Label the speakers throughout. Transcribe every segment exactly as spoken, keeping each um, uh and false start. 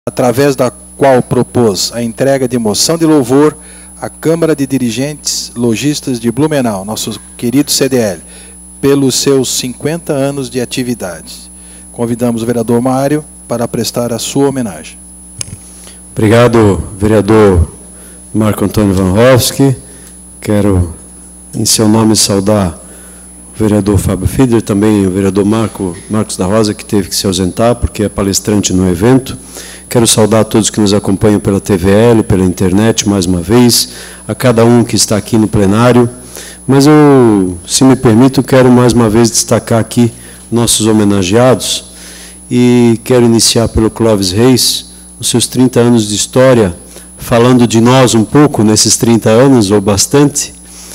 Speaker 1: através da qual propôs a entrega de moção de louvor à Câmara de Dirigentes Lojistas de Blumenau, nosso querido C D L, pelos seus cinquenta anos de atividade. Convidamos o vereador Mário para prestar a sua homenagem.
Speaker 2: Obrigado, vereador Marco Antônio Van Hofsky. Quero, em seu nome, saudar o vereador Fábio Fiedler, também o vereador Marco, Marcos da Rosa, que teve que se ausentar, porque é palestrante no evento. Quero saudar a todos que nos acompanham pela T V L, pela internet, mais uma vez, a cada um que está aqui no plenário. Mas eu, se me permito, quero mais uma vez destacar aqui nossos homenageados, e quero iniciar pelo Clóvis Reis, os seus trinta anos de história, falando de nós um pouco nesses trinta anos, ou bastante,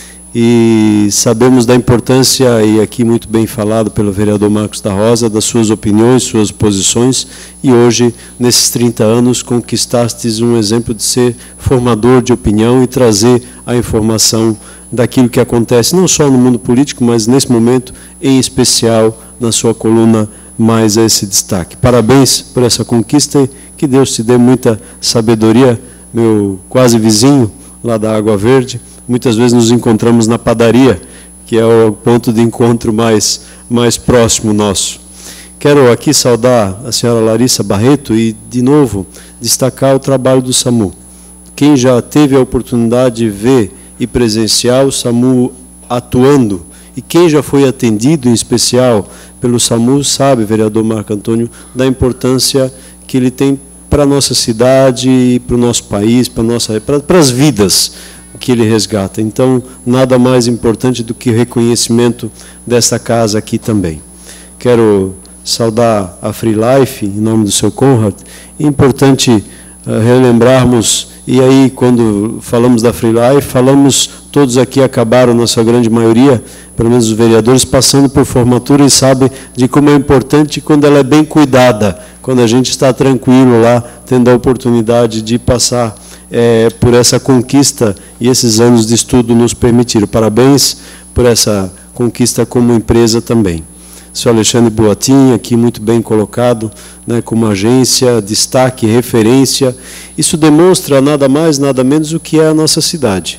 Speaker 2: e sabemos da importância, e aqui muito bem falado pelo vereador Marcos da Rosa, das suas opiniões, suas posições, e hoje, nesses trinta anos, conquistastes um exemplo de ser formador de opinião e trazer a informação daquilo que acontece, não só no mundo político, mas nesse momento, em especial, na sua coluna, mais esse destaque. Parabéns por essa conquista, que Deus te dê muita sabedoria, meu quase vizinho, lá da Água Verde. Muitas vezes nos encontramos na padaria, que é o ponto de encontro mais, mais próximo nosso. Quero aqui saudar a senhora Larissa Barreto e, de novo, destacar o trabalho do SAMU. Quem já teve a oportunidade de ver e presenciar o SAMU atuando, e quem já foi atendido, em especial, pelo SAMU, sabe, vereador Marco Antônio, da importância que ele tem para a nossa cidade, para o nosso país, para, nossa, para, para as vidas que ele resgata. Então, nada mais importante do que o reconhecimento dessa casa aqui também. Quero saudar a Free Life, em nome do seu Conrad. É importante uh, relembrarmos, e aí, quando falamos da Free Life, falamos, todos aqui acabaram, na sua grande maioria, pelo menos os vereadores, passando por formatura e sabem de como é importante quando ela é bem cuidada, quando a gente está tranquilo lá, tendo a oportunidade de passar é, por essa conquista, e esses anos de estudo nos permitiram. Parabéns por essa conquista como empresa também. Senhor Alexandre Boatin, aqui muito bem colocado, né, como agência, destaque, referência. Isso demonstra nada mais, nada menos o que é a nossa cidade.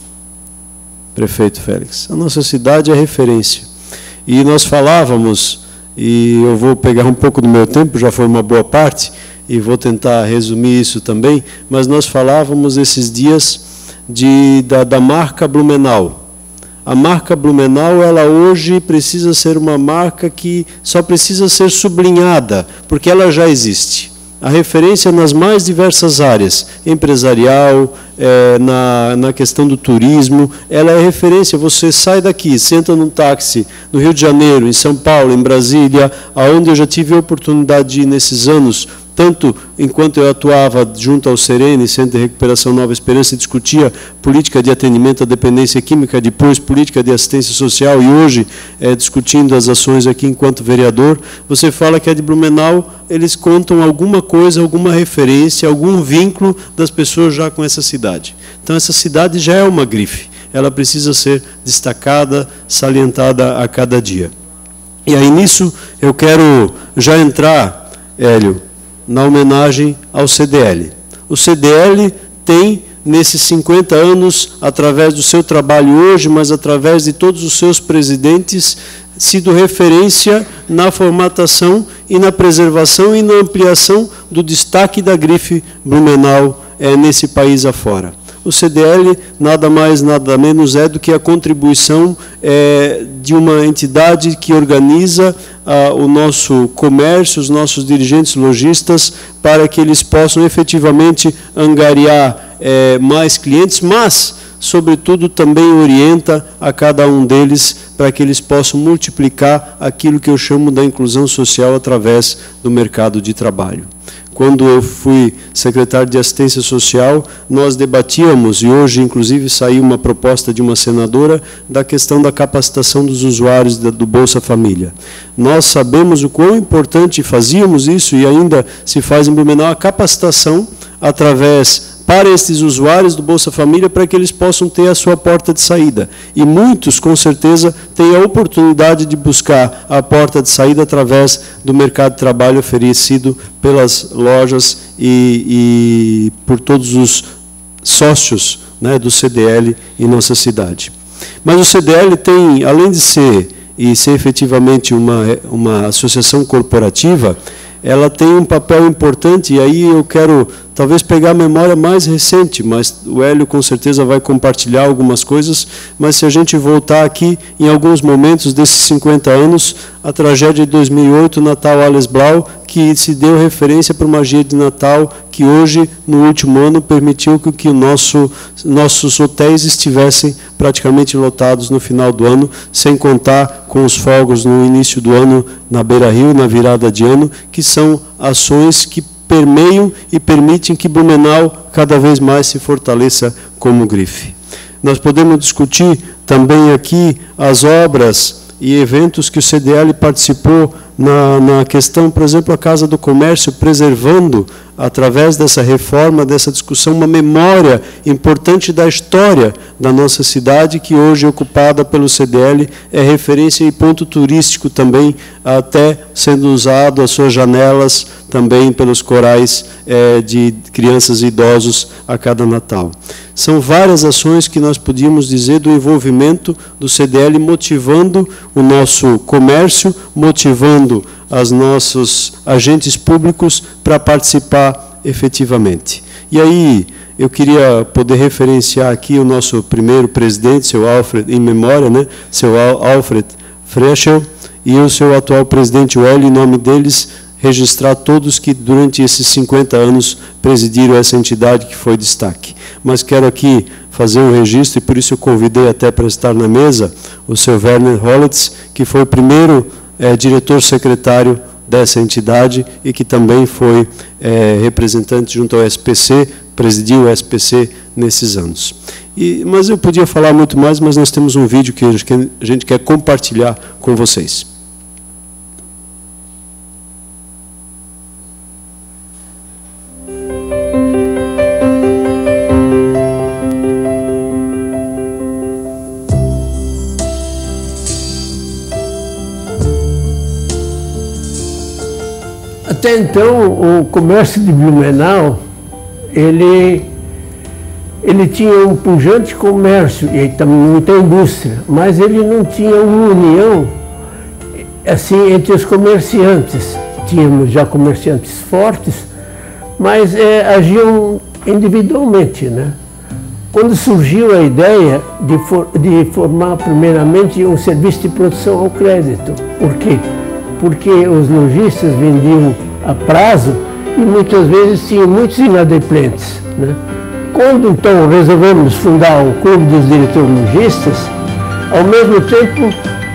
Speaker 2: Prefeito Félix, a nossa cidade é referência. E nós falávamos, e eu vou pegar um pouco do meu tempo, já foi uma boa parte, e vou tentar resumir isso também, mas nós falávamos esses dias de, da, da marca Blumenau. A marca Blumenau, ela hoje precisa ser uma marca que só precisa ser sublinhada, porque ela já existe. A referência nas mais diversas áreas, empresarial, é, na, na questão do turismo, ela é referência. Você sai daqui, senta num táxi no Rio de Janeiro, em São Paulo, em Brasília, aonde eu já tive a oportunidade de ir nesses anos, tanto enquanto eu atuava junto ao Serene, Centro de Recuperação Nova Esperança, e discutia política de atendimento à dependência química, depois política de assistência social, e hoje é, discutindo as ações aqui enquanto vereador, você fala que a de Blumenau, eles contam alguma coisa, alguma referência, algum vínculo das pessoas já com essa cidade. Então, essa cidade já é uma grife, ela precisa ser destacada, salientada a cada dia. E aí, nisso, eu quero já entrar, Hélio, na homenagem ao C D L. O C D L tem, nesses cinquenta anos, através do seu trabalho hoje, mas através de todos os seus presidentes, sido referência na formatação e na preservação e na ampliação do destaque da grife Blumenau é, nesse país afora. O C D L nada mais, nada menos é do que a contribuição é, de uma entidade que organiza ah, o nosso comércio, os nossos dirigentes lojistas, para que eles possam efetivamente angariar é, mais clientes, mas, sobretudo, também orienta a cada um deles para que eles possam multiplicar aquilo que eu chamo da inclusão social através do mercado de trabalho. Quando eu fui secretário de Assistência Social, nós debatíamos, e hoje, inclusive, saiu uma proposta de uma senadora, da questão da capacitação dos usuários do Bolsa Família. Nós sabemos o quão importante, fazíamos isso, e ainda se faz em Blumenau, a capacitação através, para esses usuários do Bolsa Família para que eles possam ter a sua porta de saída. E muitos, com certeza, têm a oportunidade de buscar a porta de saída através do mercado de trabalho oferecido pelas lojas e, e por todos os sócios, né, do C D L em nossa cidade. Mas o C D L tem, além de ser e ser efetivamente uma, uma associação corporativa, ela tem um papel importante, e aí eu quero talvez pegar a memória mais recente, mas o Hélio com certeza vai compartilhar algumas coisas, mas se a gente voltar aqui em alguns momentos desses cinquenta anos, a tragédia de dois mil e oito, Natal Alles Blau, que se deu referência para uma magia de Natal que hoje, no último ano, permitiu que, que o nosso, nossos hotéis estivessem praticamente lotados no final do ano, sem contar com os fogos no início do ano na Beira Rio, na virada de ano, que são ações que permeiam e permitem que Blumenau cada vez mais se fortaleça como grife. Nós podemos discutir também aqui as obras e eventos que o C D L participou na, na questão, por exemplo, a Casa do Comércio, preservando, através dessa reforma, dessa discussão, uma memória importante da história da nossa cidade, que hoje, ocupada pelo C D L, é referência e ponto turístico também, até sendo usado as suas janelas também pelos corais é, de crianças e idosos a cada Natal. São várias ações que nós podíamos dizer do envolvimento do C D L, motivando o nosso comércio, motivando os nossos agentes públicos para participar efetivamente. E aí, eu queria poder referenciar aqui o nosso primeiro presidente, seu Alfred, em memória, né, seu Alfred Freschel, e o seu atual presidente, o Hélio, em nome deles, registrar todos que durante esses cinquenta anos presidiram essa entidade que foi destaque. Mas quero aqui fazer um registro, e por isso eu convidei até para estar na mesa o seu Werner Hollitz, que foi o primeiro é, diretor-secretário dessa entidade e que também foi é, representante junto ao S P C, presidiu o S P C nesses anos. E, mas eu podia falar muito mais, mas nós temos um vídeo que a gente quer compartilhar com vocês.
Speaker 3: Até então, o comércio de Blumenau, ele, ele tinha um pujante comércio e também muita indústria, mas ele não tinha uma união assim, entre os comerciantes. Tínhamos já comerciantes fortes, mas é, agiam individualmente, né? Quando surgiu a ideia de, for, de formar primeiramente um serviço de produção ao crédito. Por quê? Porque os lojistas vendiam a prazo e muitas vezes tinham muitos inadimplentes, né? Quando então resolvemos fundar o Clube dos Diretores Lojistas, ao mesmo tempo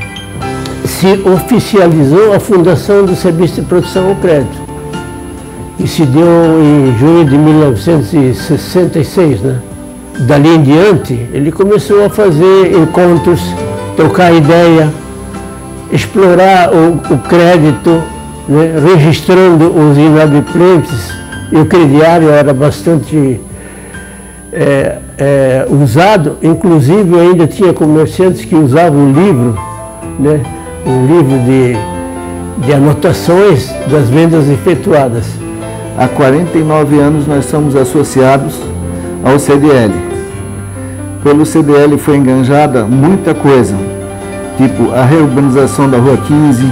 Speaker 3: se oficializou a fundação do Serviço de Produção ao Crédito. E se deu em junho de mil novecentos e sessenta e seis, né? Dali em diante, ele começou a fazer encontros, trocar ideia, explorar o, o crédito, né, registrando os inadimplentes, e o crediário era bastante é, é, usado, inclusive ainda tinha comerciantes que usavam um livro, né, um livro de, de anotações das vendas efetuadas.
Speaker 4: Há quarenta e nove anos nós somos associados ao C D L. Pelo C D L foi enganjada muita coisa, tipo a reurbanização da Rua quinze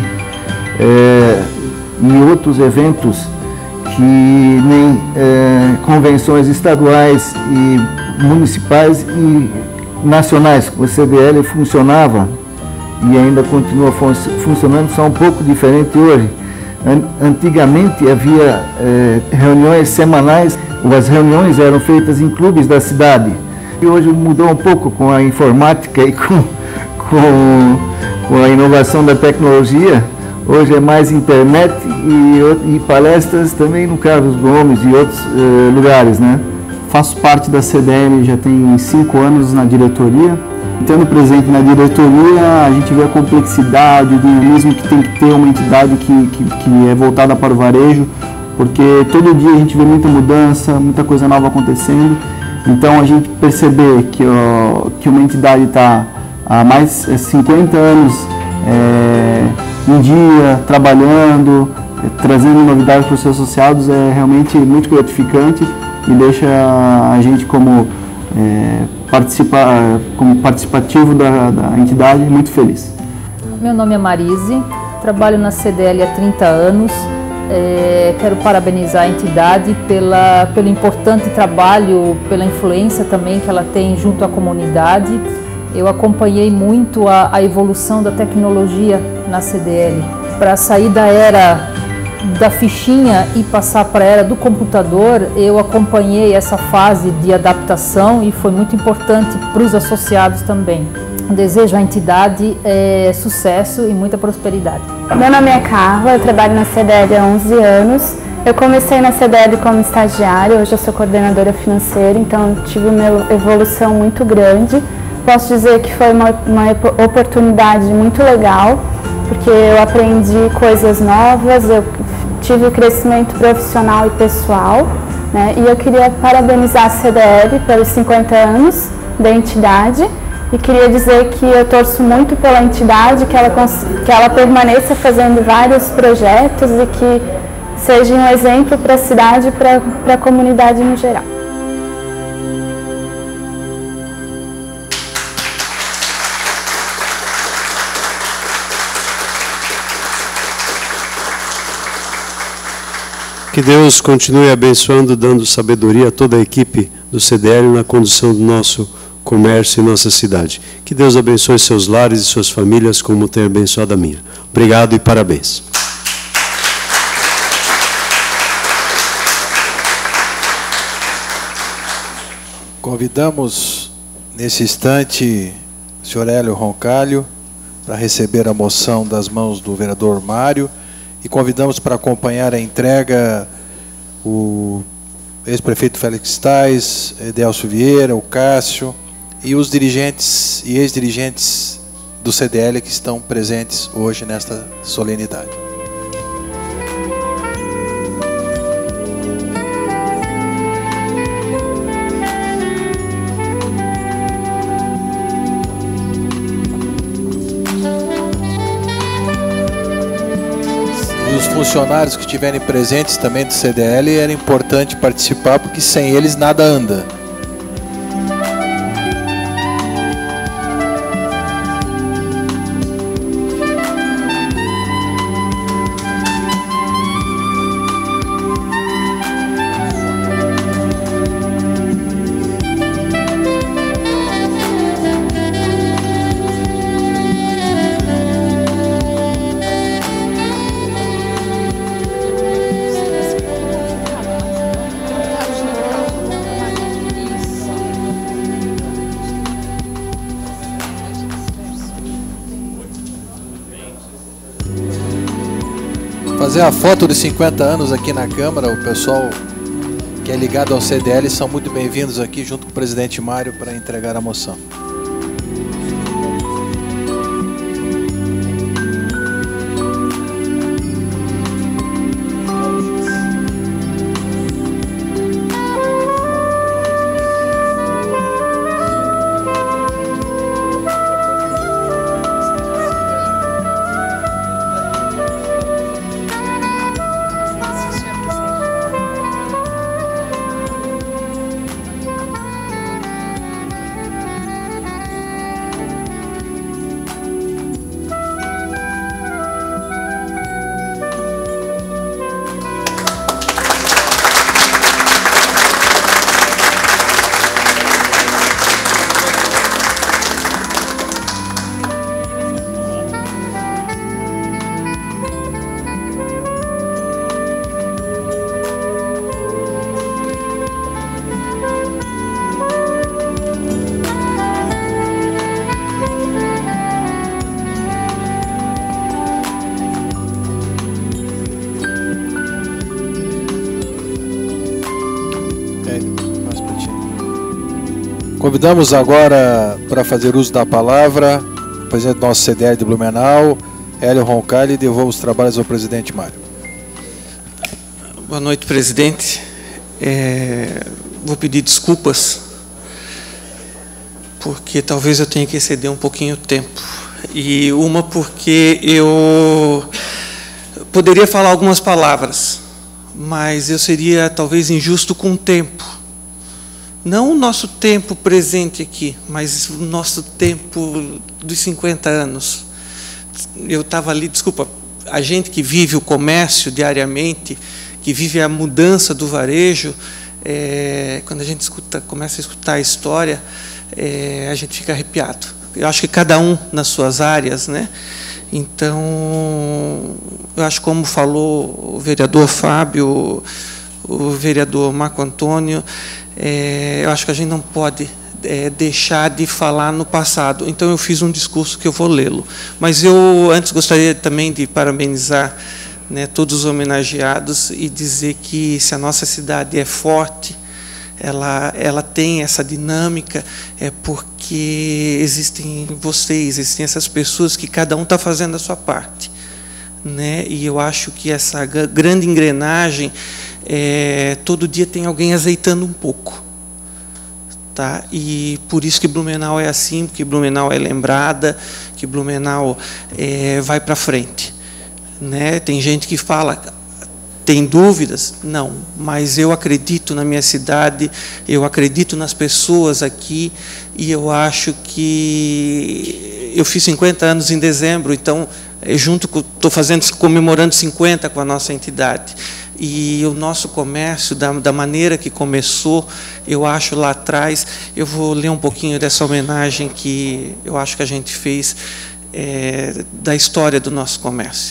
Speaker 4: é, e outros eventos que nem é, convenções estaduais e municipais e nacionais. O C D L funcionava e ainda continua fun funcionando, só um pouco diferente hoje. Antigamente havia é, reuniões semanais, as reuniões eram feitas em clubes da cidade. E hoje mudou um pouco com a informática e com, com, com a inovação da tecnologia. Hoje é mais internet e, e palestras também no Carlos Gomes e outros eh, lugares, né?
Speaker 5: Faço parte da C D L já tem cinco anos na diretoria. Estando presente na diretoria, a gente vê a complexidade do dinamismo que tem que ter uma entidade que, que, que é voltada para o varejo, porque todo dia a gente vê muita mudança, muita coisa nova acontecendo. Então a gente perceber que, ó, que uma entidade está há mais de cinquenta anos é, em dia, trabalhando, é, trazendo novidades para os seus associados é realmente muito gratificante e deixa a gente como, é, participa, como participativo da, da entidade muito feliz.
Speaker 6: Meu nome é Marise, trabalho na C D L há trinta anos. É, quero parabenizar a entidade pela, pelo importante trabalho, pela influência também que ela tem junto à comunidade. Eu acompanhei muito a, a evolução da tecnologia na C D L. Para sair da era da fichinha e passar para a era do computador, eu acompanhei essa fase de adaptação e foi muito importante para os associados também. Desejo à entidade é, sucesso e muita prosperidade.
Speaker 7: Meu nome é Carla, eu trabalho na C D L há onze anos. Eu comecei na C D L como estagiária, hoje eu sou coordenadora financeira, então tive uma evolução muito grande. Posso dizer que foi uma, uma oportunidade muito legal, porque eu aprendi coisas novas, eu tive crescimento profissional e pessoal, né? E eu queria parabenizar a C D L pelos cinquenta anos da entidade. E queria dizer que eu torço muito pela entidade, que ela, que ela permaneça fazendo vários projetos e que seja um exemplo para a cidade e para a comunidade no geral.
Speaker 2: Que Deus continue abençoando, dando sabedoria a toda a equipe do C D L na condução do nosso comércio em nossa cidade. Que Deus abençoe seus lares e suas famílias como tem abençoado a minha. Obrigado e parabéns.
Speaker 1: Convidamos nesse instante o senhor Hélio Roncalho para receber a moção das mãos do vereador Mário e convidamos para acompanhar a entrega o ex-prefeito Félix Tais, Edelcio Vieira, o Cássio, e os dirigentes e ex-dirigentes do C D L que estão presentes hoje nesta solenidade. E os funcionários que estiverem presentes também do C D L, era importante participar, porque sem eles nada anda. Fazer a foto de cinquenta anos aqui na Câmara, o pessoal que é ligado ao C D L são muito bem-vindos aqui junto com o presidente Mário para entregar a moção. Convidamos agora para fazer uso da palavra o presidente do nosso C D L de Blumenau, Hélio Roncalho, e devolvo os trabalhos ao presidente Mário.
Speaker 8: Boa noite, presidente. É, vou pedir desculpas, porque talvez eu tenha que exceder um pouquinho o tempo. E uma porque eu poderia falar algumas palavras, mas eu seria talvez injusto com o tempo. Não o nosso tempo presente aqui, mas o nosso tempo dos cinquenta anos. Eu estava ali, desculpa, a gente que vive o comércio diariamente, que vive a mudança do varejo, é, quando a gente escuta, começa a escutar a história, é, a gente fica arrepiado. Eu acho que cada um nas suas áreas, né? Então, eu acho, como falou o vereador Fábio, o vereador Marco Antônio, é, eu acho que a gente não pode é, deixar de falar no passado. Então, eu fiz um discurso que eu vou lê-lo. Mas eu, antes, gostaria também de parabenizar, né, todos os homenageados e dizer que, se a nossa cidade é forte, ela, ela tem essa dinâmica, é porque existem vocês, existem essas pessoas que cada um está fazendo a sua parte, né? E eu acho que essa grande engrenagem, é, todo dia tem alguém azeitando um pouco, tá? E por isso que Blumenau é assim, porque Blumenau é lembrada, que Blumenau é, vai para frente, né? Tem gente que fala, tem dúvidas? Não, mas eu acredito na minha cidade, eu acredito nas pessoas aqui, e eu acho que eu fiz cinquenta anos em dezembro, então, junto com, estou fazendo, comemorando cinquenta com a nossa entidade. E o nosso comércio, da, da maneira que começou, eu acho lá atrás, eu vou ler um pouquinho dessa homenagem que eu acho que a gente fez, é, da história do nosso comércio.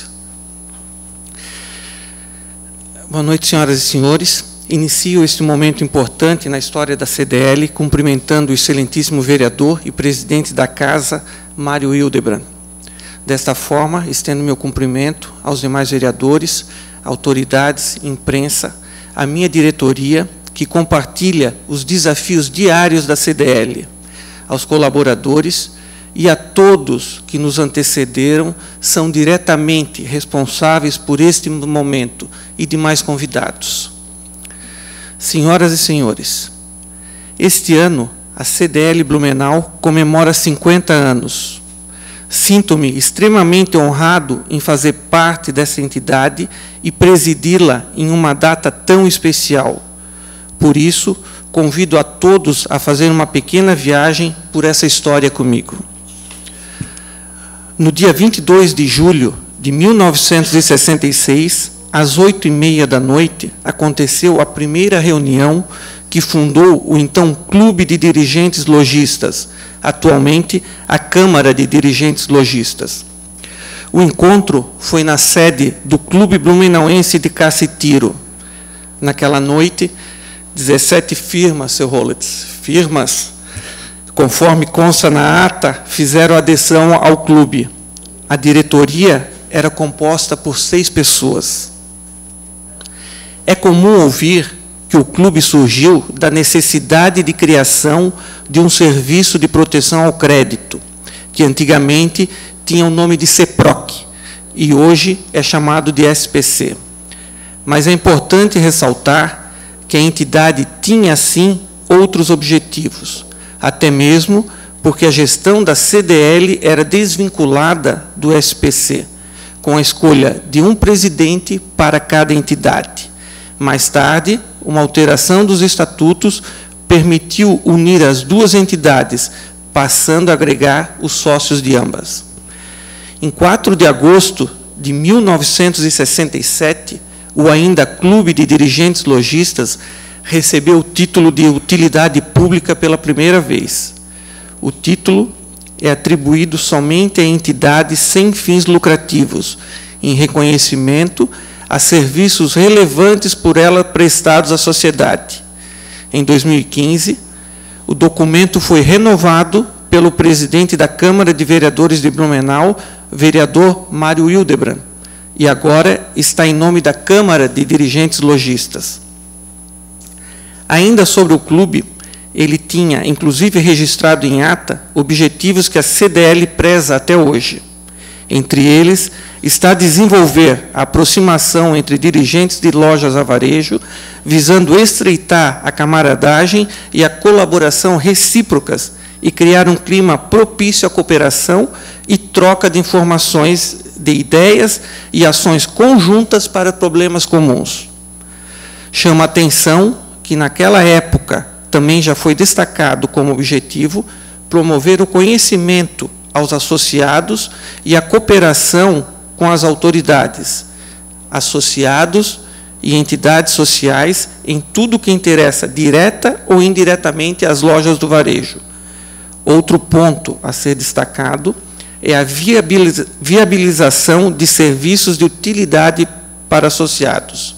Speaker 8: Boa noite, senhoras e senhores. Inicio este momento importante na história da C D L, cumprimentando o excelentíssimo vereador e presidente da Casa, Mário Hildebrand. Desta forma, estendo meu cumprimento aos demais vereadores, autoridades, imprensa, a minha diretoria, que compartilha os desafios diários da C D L, aos colaboradores e a todos que nos antecederam, são diretamente responsáveis por este momento, e demais convidados. Senhoras e senhores, este ano a C D L Blumenau comemora cinquenta anos. Sinto-me extremamente honrado em fazer parte dessa entidade e presidi-la em uma data tão especial. Por isso, convido a todos a fazer uma pequena viagem por essa história comigo. No dia vinte e dois de julho de mil novecentos e sessenta e seis, às oito e meia da noite, aconteceu a primeira reunião que fundou o então Clube de Dirigentes Lojistas, atualmente a Câmara de Dirigentes Lojistas. O encontro foi na sede do Clube Blumenauense de Caça e Tiro. Naquela noite, dezessete firmas, seu Roletz, firmas, conforme consta na ata, fizeram adesão ao clube. A diretoria era composta por seis pessoas. É comum ouvir que o clube surgiu da necessidade de criação de um serviço de proteção ao crédito, que antigamente tinha o nome de CEPROC, e hoje é chamado de S P C. Mas é importante ressaltar que a entidade tinha, sim, outros objetivos, até mesmo porque a gestão da C D L era desvinculada do S P C, com a escolha de um presidente para cada entidade. Mais tarde, uma alteração dos estatutos permitiu unir as duas entidades, passando a agregar os sócios de ambas. Em quatro de agosto de mil novecentos e sessenta e sete, o ainda Clube de Dirigentes Lojistas recebeu o título de utilidade pública pela primeira vez. O título é atribuído somente a entidades sem fins lucrativos, em reconhecimento a serviços relevantes por ela prestados à sociedade. Em dois mil e quinze, o documento foi renovado pelo presidente da Câmara de Vereadores de Blumenau, vereador Mário Hildebrand, e agora está em nome da Câmara de Dirigentes Lojistas. Ainda sobre o clube, ele tinha, inclusive registrado em ata, objetivos que a C D L preza até hoje. Entre eles, está desenvolver a aproximação entre dirigentes de lojas a varejo, visando estreitar a camaradagem e a colaboração recíprocas e criar um clima propício à cooperação e troca de informações, de ideias e ações conjuntas para problemas comuns. Chama a atenção que, naquela época, também já foi destacado como objetivo promover o conhecimento aos associados e a cooperação com as autoridades, associados e entidades sociais em tudo que interessa direta ou indiretamente às lojas do varejo. Outro ponto a ser destacado é a viabiliza- viabilização de serviços de utilidade para associados.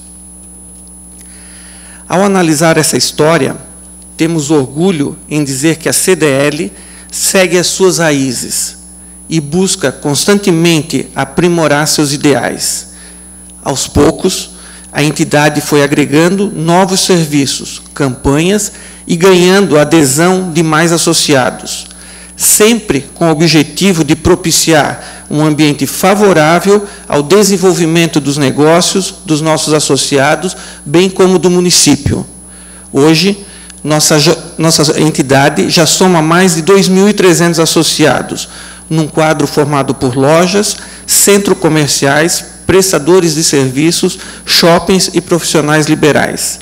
Speaker 8: Ao analisar essa história, temos orgulho em dizer que a C D L segue as suas raízes e busca constantemente aprimorar seus ideais. Aos poucos, a entidade foi agregando novos serviços, campanhas e ganhando a adesão de mais associados, sempre com o objetivo de propiciar um ambiente favorável ao desenvolvimento dos negócios dos nossos associados, bem como do município. Hoje, nossa, nossa entidade já soma mais de dois mil e trezentos associados, num quadro formado por lojas, centros comerciais, prestadores de serviços, shoppings e profissionais liberais.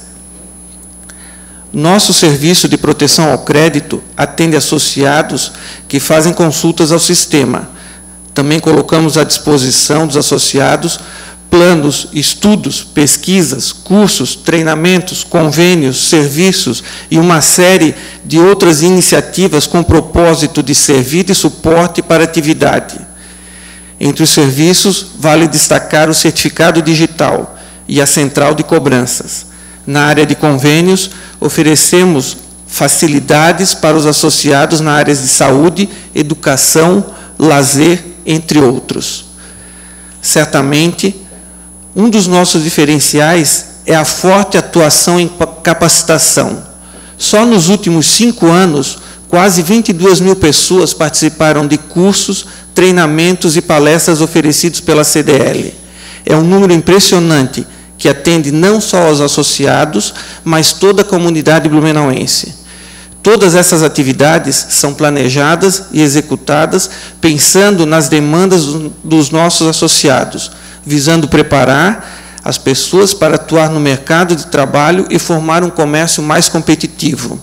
Speaker 8: Nosso serviço de proteção ao crédito atende associados que fazem consultas ao sistema. Também colocamos à disposição dos associados planos, estudos, pesquisas, cursos, treinamentos, convênios, serviços e uma série de outras iniciativas com o propósito de servir de suporte para a atividade. Entre os serviços, vale destacar o certificado digital e a central de cobranças. Na área de convênios, oferecemos facilidades para os associados na área de saúde, educação, lazer, entre outros. Certamente, um dos nossos diferenciais é a forte atuação em capacitação. Só nos últimos cinco anos, quase vinte e duas mil pessoas participaram de cursos, treinamentos e palestras oferecidos pela C D L. É um número impressionante que atende não só aos associados, mas toda a comunidade blumenauense. Todas essas atividades são planejadas e executadas pensando nas demandas dos nossos associados, visando preparar as pessoas para atuar no mercado de trabalho e formar um comércio mais competitivo.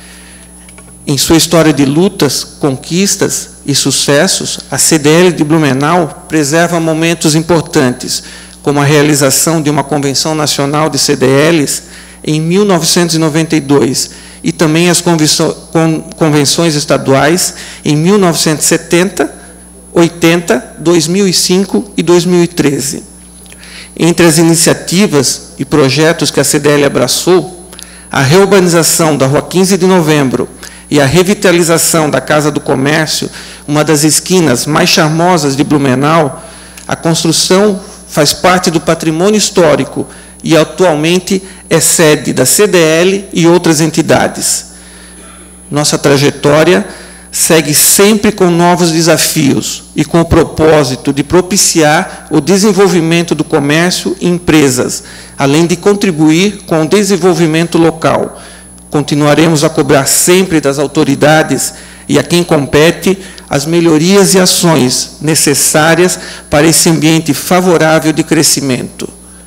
Speaker 8: Em sua história de lutas, conquistas e sucessos, a C D L de Blumenau preserva momentos importantes, como a realização de uma convenção nacional de C D Ls em mil novecentos e noventa e dois e também as convenções estaduais em mil novecentos e setenta, oitenta, dois mil e cinco e dois mil e treze. Entre as iniciativas e projetos que a C D L abraçou, a reurbanização da Rua quinze de Novembro e a revitalização da Casa do Comércio, uma das esquinas mais charmosas de Blumenau, a construção faz parte do patrimônio histórico e atualmente é sede da C D L e outras entidades. Nossa trajetória segue sempre com novos desafios e com o propósito de propiciar o desenvolvimento do comércio e empresas, além de contribuir com o desenvolvimento local. Continuaremos a cobrar sempre das autoridades e a quem compete as melhorias e ações necessárias para esse ambiente favorável de crescimento.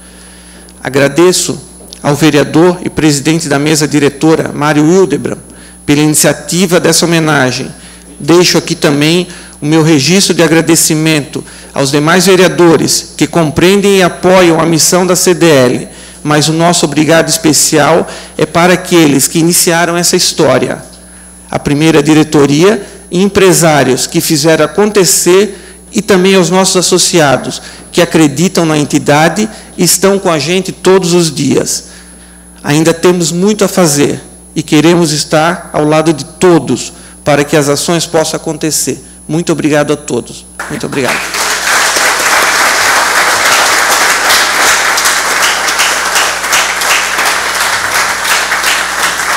Speaker 8: Agradeço ao vereador e presidente da mesa diretora, Mário Hildebrand, pela iniciativa dessa homenagem. Deixo aqui também o meu registro de agradecimento aos demais vereadores que compreendem e apoiam a missão da C D L, mas o nosso obrigado especial é para aqueles que iniciaram essa história. A primeira diretoria e empresários que fizeram acontecer e também aos nossos associados que acreditam na entidade e estão com a gente todos os dias. Ainda temos muito a fazer e queremos estar ao lado de todos para que as ações possam acontecer. Muito obrigado a todos. Muito obrigado.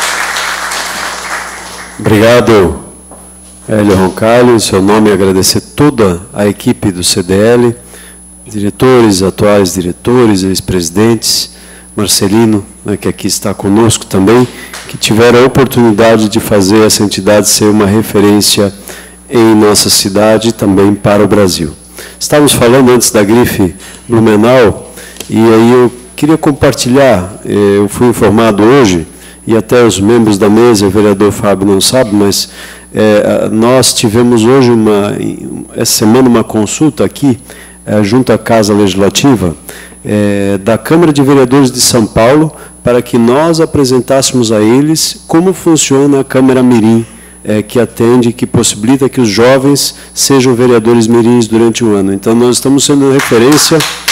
Speaker 2: Obrigado, Hélio Roncalho. Em seu nome, agradecer toda a equipe do C D L, diretores, atuais diretores, ex-presidentes, Marcelino, né, que aqui está conosco também, que tiveram a oportunidade de fazer essa entidade ser uma referência em nossa cidade e também para o Brasil. Estávamos falando antes da grife Blumenau, e aí eu queria compartilhar, eu fui informado hoje, e até os membros da mesa, o vereador Fábio não sabe, mas é, nós tivemos hoje, uma, essa semana, uma consulta aqui, é, junto à Casa Legislativa, é, da Câmara de Vereadores de São Paulo, para que nós apresentássemos a eles como funciona a Câmara Mirim, é, que atende, que possibilita que os jovens sejam vereadores mirins durante o ano. Então, nós estamos sendo referência